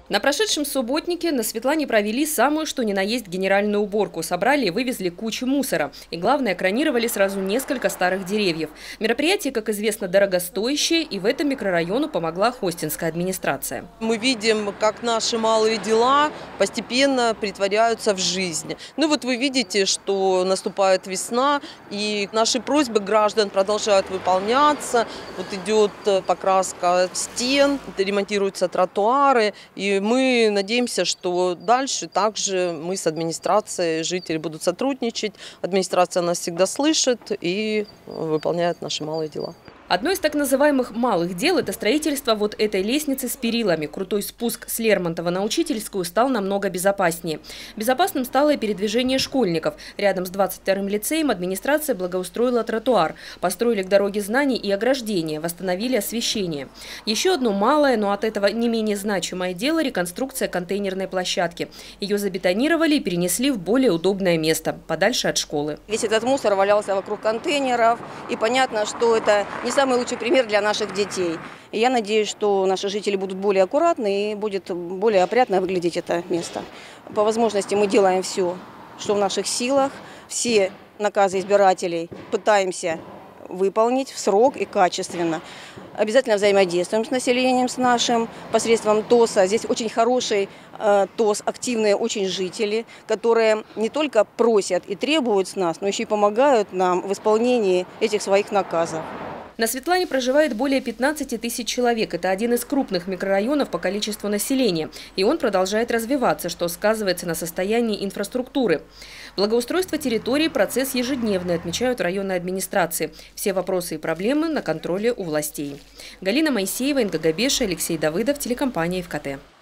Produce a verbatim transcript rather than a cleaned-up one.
На прошедшем субботнике на Светлане провели самую что ни на есть генеральную уборку. Собрали и вывезли кучу мусора. И главное, экранировали сразу несколько старых деревьев. Мероприятие, как известно, дорогостоящее, и в этом микрорайону помогла хостинская администрация. Мы видим, как наши малые дела постепенно притворяются в жизнь. Ну вот вы видите, что наступает весна, и наши просьбы граждан продолжают выполняться. Вот идет покраска стен, ремонтируются тротуары, и мы надеемся, что дальше также мы с администрацией, жители будут сотрудничать. Администрация нас всегда слышит и выполняет наши малые дела. Одно из так называемых малых дел – это строительство вот этой лестницы с перилами. Крутой спуск с Лермонтова на Учительскую стал намного безопаснее. Безопасным стало и передвижение школьников. Рядом с двадцать вторым лицеем администрация благоустроила тротуар, построили к дороге знаний и ограждения, восстановили освещение. Еще одно малое, но от этого не менее значимое дело – реконструкция контейнерной площадки. Ее забетонировали и перенесли в более удобное место, подальше от школы. Весь этот мусор валялся вокруг контейнеров, и понятно, что это не самый лучший пример для наших детей. И я надеюсь, что наши жители будут более аккуратны и будет более опрятно выглядеть это место. По возможности мы делаем все, что в наших силах. Все наказы избирателей пытаемся выполнить в срок и качественно. Обязательно взаимодействуем с населением, с нашим, посредством ТОСа. Здесь очень хороший э, ТОС, активные очень жители, которые не только просят и требуют с нас, но еще и помогают нам в исполнении этих своих наказов. На Светлане проживает более пятнадцати тысяч человек. Это один из крупных микрорайонов по количеству населения. И он продолжает развиваться, что сказывается на состоянии инфраструктуры. Благоустройство территории – процесс ежедневный, отмечают в районной администрации. Все вопросы и проблемы на контроле у властей. Галина Моисеева, Инга Габеша, Алексей Давыдов, телекомпания ФКТ.